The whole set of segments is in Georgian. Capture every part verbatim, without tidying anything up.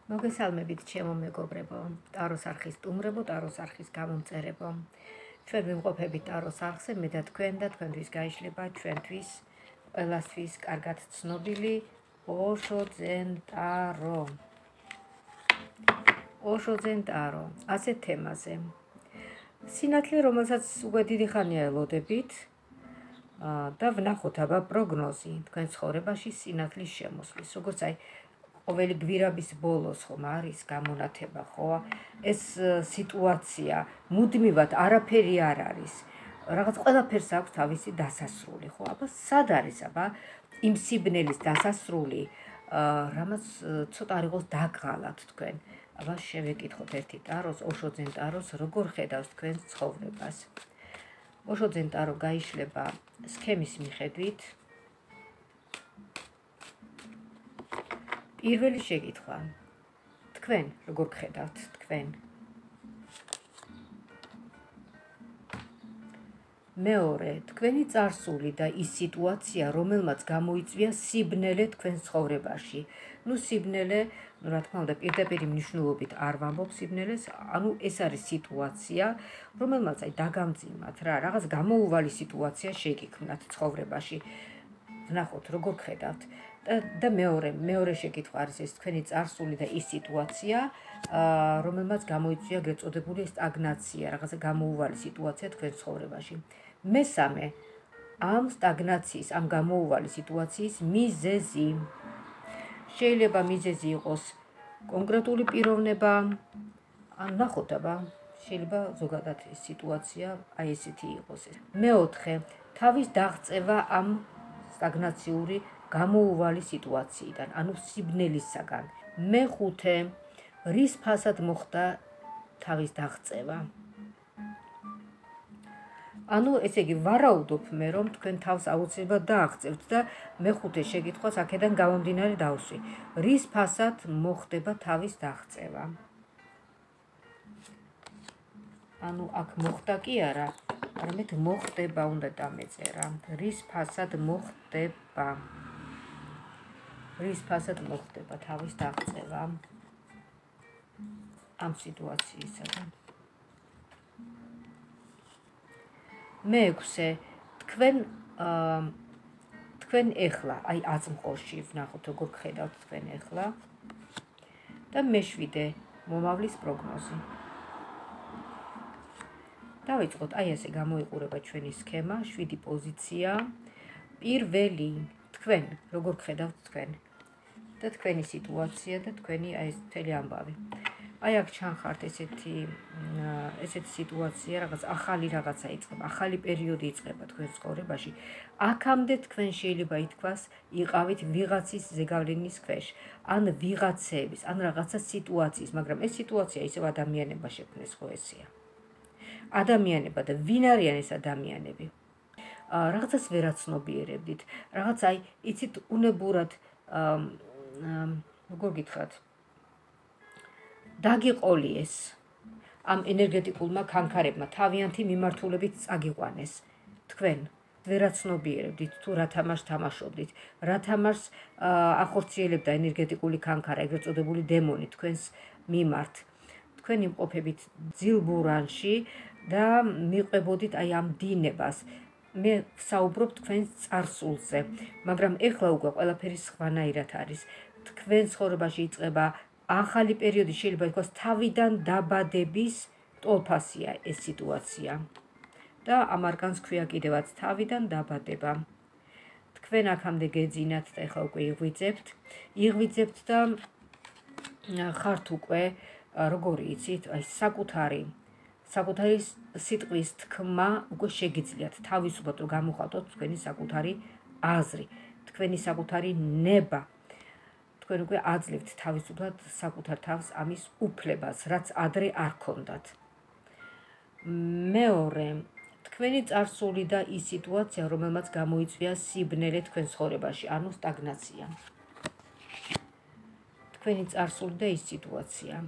მოგესალმებით ჩემო მეგობრებო, ტაროს არხის სტუმრებო, ტაროს არხის გამომწერებო. ჩვენ ვიმყოფებით ტაროს არხზე, მე და თქვენ და თქვენთვის გაიშლება ჩვენთვის ყველასთვის კარგად ცნობილი ოშო ძენ ტარო. ოშო ძენ ტარო, ასეთ თემაზე. სინათლე, რომელსაც უკვე დიდი ხანია ელოდებით და ვნახოთ აბა პროგნოზი თქვენ ცხოვრებაში სინათლის შემოსვლის, როგორც აი ყოველი გვირაბის ბოლოს ხომ არის გამონათება, ხო? ეს სიტუაცია მუდმივად არაფერი არ არის. რაღაც ყველაფერს აქვს თავისი დასასრული, ხო? აბა სად არის აბა იმ სიბნელის დასასრული, რამაც ცოტა არ იყოს დაგღალათ თქვენ. აბა შევეკითხოთ ერთი ტაროს, ოშო ძენ ტაროს, როგორ ხედავს თქვენს ცხოვრებას. ოშო ძენ ტარო გაიშლება სქემის მიხედვით. პირველი შეკითხვა. თქვენ როგორ გხედავთ თქვენ? მეორე, თქვენი წარსული და ის სიტუაცია, რომელმაც გამოიწვია სიბნელე თქვენ ცხოვრებაში. ნუ სიბნელე, ნუ რა თქმა უნდა, პირდაპირი მნიშვნელობით არ ვამბობ სიბნელეს, ანუ ეს არის სიტუაცია, რომელმაც აი დაგამძიმათ რა, რაღაც გამოუვალი სიტუაცია შეგიქმნათ ცხოვრებაში. ვნახოთ, როგორ გხედავთ. და მეორე, მეორე შეკითხვა არის ეს თქვენი წარსული და ის სიტუაცია, რომელმაც გამოიწვია ეგრეთ წოდებული სტაგნაცია, რაღაცა გამოუვალი სიტუაცია თქვენ ცხოვრებაში. მესამე, ამ სტაგნაციის, ამ გამოუვალი სიტუაციის მიზეზი. შეიძლება მიზეზი იყოს კონკრეტული პიროვნება, ან ნახოთ აბა, შეიძლება ზოგადად ეს სიტუაცია აი ესეთი იყოს. მეოთხე, თავის დაღწევა ამ სტაგნაციური გამოუვალი სიტუაციიდან, ანუ სიბნელისაგან. მეხუთე, რის ფასად მოხდა თავის დაღწევა. ანუ ესე იგი ვარაუდობ მე რომ თქვენ თავს აუცილებლად დააღწევთ და მეხუთე შეკითხვას აქედან გამომდინარე დავსვი. რის ფასად მოხდება თავის დაღწევა? ანუ აქ მოხდა კი არა, არამედ მოხდება უნდა დამეწერა. რის ფასად მოხდება? რის ფასად მოხდება თავის დაღწევა ამ სიტუაციისაგან. მეექვსე, თქვენ თქვენ ეხლა, აი აწმყოში ვნახოთ როგორ გხედავთ თქვენ ეხლა. და მეშვიდე, მომავლის პროგნოზი. დავიწყოთ, აი ესე გამოიყურება ჩვენი სქემა, შვიდი პოზიცია. პირველი, თქვენ როგორ გხედავთ თქვენ და თქვენი სიტუაცია და თქვენი აი ეს მთელი ამბავი. აი აქ ჩანხართ ესეთი ესეთი სიტუაცია, რაღაც ახალი რაღაცა იწყება, ახალი პერიოდი იწყება თქვენ ცხოვრებაში. აქამდე თქვენ შეიძლება ითქვას, იყავით ვიღაცის ზეგავლენის ქვეშ, ან ვიღაცების, ან რაღაცა სიტუაციის, მაგრამ ეს სიტუაცია ისევ ადამიანება შექმნეს, ხო ესეა. ადამიანება და ვინ არიან ეს ადამიანები? რაღაცას ვერაცნობიერებდით, რაღაც აი იცით უნებურად როგორ გითხრათ, დაგიყოლიეს ამ ენერგეტიკულმა ქანქარებმა, თავიანთი მიმართულებით წაგიყვანეს. თქვენ ვერაცნობიერებდით თუ რა თამაშს თამაშობდით, რა თამაშს ახორციელებდა ენერგეტიკული ქანქარა, ეგრეთ წოდებული დემონი თქვენს მიმართ. თქვენ იმყოფებით ძილბურანში და მიყვებოდით აი ამ დინებას. მე ვსაუბრობ თქვენს წარსულზე, მაგრამ ეხლა უკვე ყველაფერი სხვანაირად არის. თქვენ ცხოვრებაში იწყება ახალი პერიოდი, შეიძლება ითქვას თავიდან დაბადების ტოლფასია ეს სიტუაცია. და ამ არკანს ქვია კიდევაც თავიდან დაბადება. თქვენ აქამდე გეძინათ და ეხლა უკვე იღვიძებთ, იღვიძებთ და ხართ უკვე როგორი იცით, აი საკუთარი საკუთარი სიტყვის თქმა უკვე შეგიძლიათ თავისუფლად რომ გამოხატოთ თქვენი საკუთარი აზრი, თქვენი საკუთარი ნება. თქვენ უკვე აძლევთ თავისუფლად საკუთარ თავს ამის უფლებას, რაც ადრე არ ქონდათ. მეორე, თქვენი წარსული და ის სიტუაცია, რომელმაც გამოიწვია სიბნელე თქვენ ცხოვრებაში, ანუ სტაგნაცია. თქვენი წარსული და ის სიტუაცია.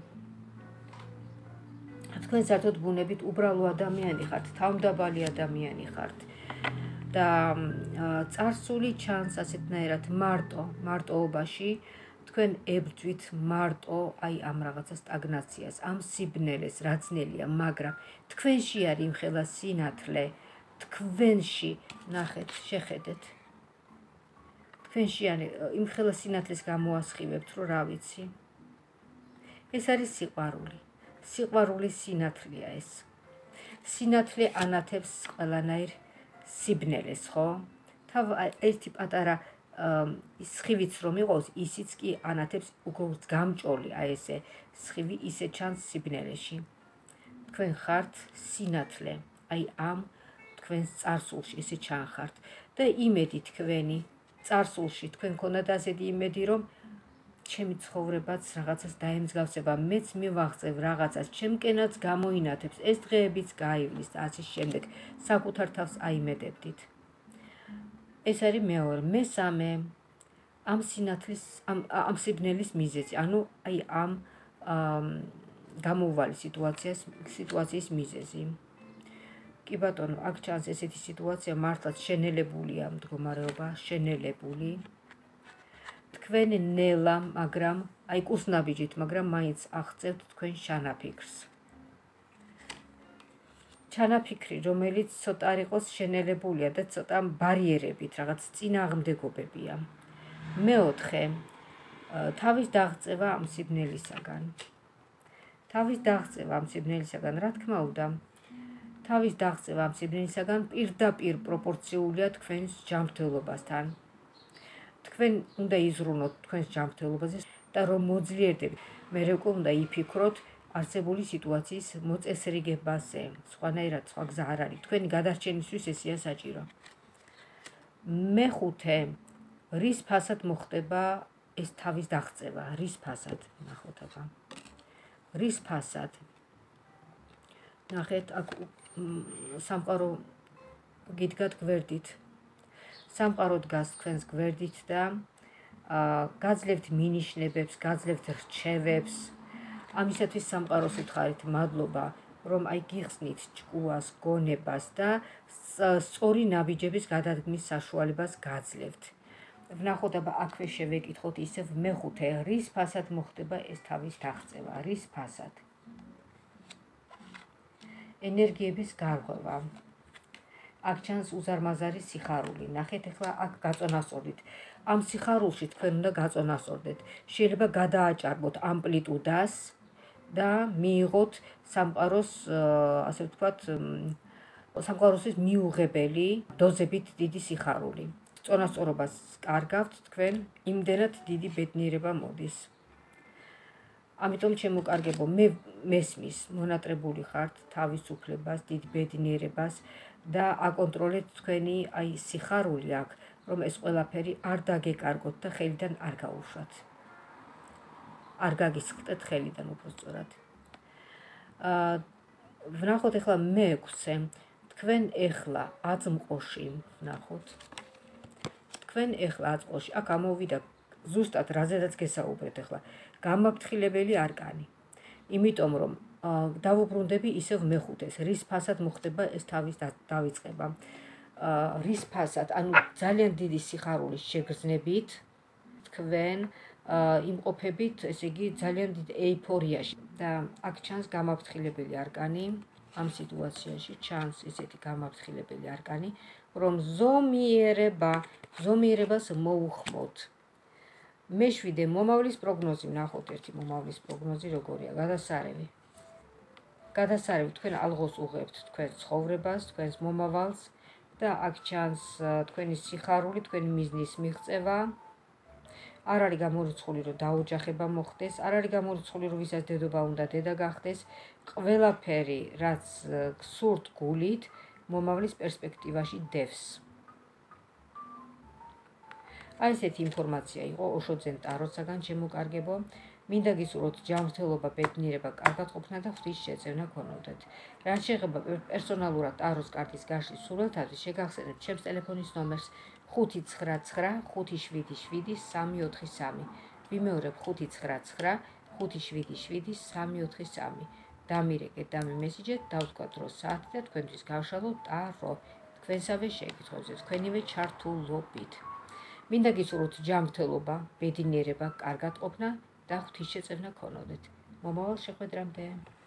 თქვენ საერთოდ ბუნებით უბრალო ადამიანი ხართ, თავმდაბალი ადამიანი ხართ. და წარსული ჩანს ასეთნაირად მარტო, მარტოობაში, თქვენ ებრძვით მარტო აი ამ რაღაცა სტაგნაციას, ამ სიბნელეს, რაც ძნელია, მაგრამ თქვენში არის იმხელა სინათლე, თქვენში, ნახეთ, შეხედეთ. თქვენში არის იმხელა სინათლის გამოასხივებთ, რომ რა ვიცი. ეს არის სიყვარული. სიყვარულის სინათლეა ეს. სინათლე ანათებს ყველანაირ სიბნელეს, ხო? თავ ერთი პატარა სხივიც რომ იყოს, ისიც კი ანათებს უგორს გამჭოლი, აი ესე სხივი ისე ჩანს სიბნელეში. თქვენ ხართ სინათლე, აი ამ თქვენს წარსულში ესე ჩანხართ და იმედი თქვენი წარსულში თქვენ ქონდათ ასეთი იმედი, რომ ჩემი ცხოვრებაც რაღაცას დაემსგავსება, მეც მივაღწევ რაღაცას, ჩემკენაც გამოინათებს, ეს დღეებიც გაივლის და ასე შემდეგ, საკუთარ თავს აიმედებდით. ეს არის მეორე, მესამე ამ სინათლის, ამ ამ სიბნელის მიზეზი, ანუ აი ამ გამოუვალი სიტუაციას, სიტუაციის მიზეზი. კი ბატონო, აქ ჩანს ესეთი სიტუაცია, მართლაც შენელებულია მდგომარეობა, შენელებული. თქვენ ნელა, მაგრამ აი კურსნაბიჯით, მაგრამ მაინც აღწევთ თქვენ შანაფიქრს. ჩანაფიქრი, რომელიც ცოტა არ იყოს შენელებულია და ცოტა ბარიერებით, რაღაც წინააღმდეგობებია. მეოთხე, თავის დაღწევა ამ სიბნელისაგან. თავის დაღწევა ამ სიბნელისაგან, რა თქმა უნდა, თავის დაღწევა ამ სიბნელისაგან პირდაპირ პროპორციულია თქვენს ჯანმრთელობასთან. თქვენ უნდა იზრუნოთ თქვენს ჯანმრთელობაზე და რომ მოძლიერდებით, მერე უკვე უნდა იფიქროთ არსებული სიტუაციის მოწესრიგებაზე. სხვანაირად სხვა გზა არ არის. თქვენი გადარჩენისთვის ესეა საჭირო. მეხუთე, რის ფასად მოხდება ეს თავის დაღწევა, რის ფასად, ნახოთ აბა. რის ფასად. ნახეთ, აქ სამყარო გიდგათ გვერდით. სამყარო დგას თქვენს გვერდით და გაძლევთ მინიშნებებს, გაძლევთ რჩევებს. ამისათვის სამყაროს უთხარით მადლობა, რომ აი გიხსნით ჭკუას, გონებას და სწორი ნაბიჯების გადადგმის საშუალებას გაძლევთ. ვნახოთ აბა აქვე შევეკითხოთ ისევ მეხუთე, რის ფასად მოხდება ეს თავის დაღწევა, რის ფასად. ენერგიების გარღვევა. აქ ჩანს უზარმაზარი სიხარული. ნახეთ ახლა აქ გაწონასწორდით. ამ სიხარულში თქვენ უნდა გაწონასწორდეთ. შეიძლება გადააჭარბოთ ამპლიტუდას და მიიღოთ სამყაროს, ასე ვთქვათ, სამყაროსთვის მიუღებელი დოზებით დიდი სიხარული. წონასწორობას კარგავთ თქვენ, იმდენად დიდი ბედნიერება მოდის. ამიტომ შემოკარგებო, მე მესმის, მონატრებული ხართ თავისუფლებას, დიდ ბედნიერებას და აკონტროლეთ თქვენი აი სიხარული აქ, რომ ეს ყველაფერი არ დაგეკარგოთ და ხელიდან არ გაუშვათ. არ გაგისხდეთ ხელიდან უბრალოდ. აა ვნახოთ ახლა მეექვსე, თქვენ ახლა აწმყოში, ვნახოთ. თქვენ ახლა აწმყოში, აქ ამოვიდა ზუსტად რაზედაც გესაუბრეთ ახლა, გამაფრთხილებელი არკანი. იმიტომ რომ დავუბრუნდები ისევ მეხუთეს, რის ფასად მოხდება ეს თავის დავიწყება. რის ფასად, ანუ ძალიან დიდი სიხარულის შეგრძნებით თქვენ იმყოფებით, ესე იგი, ძალიან დიდ ეიფორიაში და აქ ჩანს გამაფრთხილებელი არკანი, ამ სიტუაციაში ჩანს ესეთი გამაფრთხილებელი არკანი, რომ ზომიერება, ზომიერებას მოუხმოთ. მეშვიდე, მომავლის პროგნოზი, ვნახოთ ერთი მომავლის პროგნოზი როგორია, გადასარევი. გადასარევი, თქვენ ალღოს უღებთ თქვენს ცხოვრებას, თქვენს მომავალს და აქ ჩანს თქვენი სიხარული, თქვენი მიზნის მიღწევა. არ არის გამორიცხული, რომ დაოჯახება მოხდეს, არ არის გამორიცხული, რომ ვისაც დედობა უნდა დედა გახდეს. ყველაფერი, რაც გსურთ გულით, მომავლის პერსპექტივაში დევს. აი ესეთი ინფორმაცია იყო ოშოძენ ტაროსაგან შემოკარგებო. მინდა გისურვოთ ჯანმრთელობა, ბედნიერება, კარგად ყოფნა და ღვთის შეწევნა ქონოდეთ. რაც შეეხება პერსონალურად ტაროს კარტის გაშლის სურვილთათვის, შეგახსენებთ ჩემს ტელეფონის ნომერს ხუთი ცხრა ცხრა ხუთი შვიდი შვიდი სამი ოთხი სამი. ვიმეორებ ხუთი ცხრა ცხრა ხუთი შვიდი შვიდი სამი ოთხი სამი. დამირეკეთ, დამიმესიჯეთ, დავთქვათ რომ საათი და თქვენთვის გავშალოთ ტარო. თქვენსავე შეკითხვებზე, თქვენივე ჩართულობით. მინდა გისურვოთ ჯანმრთელობა, ბედნიერება, კარგად ყოფნა და ღვთისშეწევნა გქონოდეთ. მომავალ შეხვედრამდე.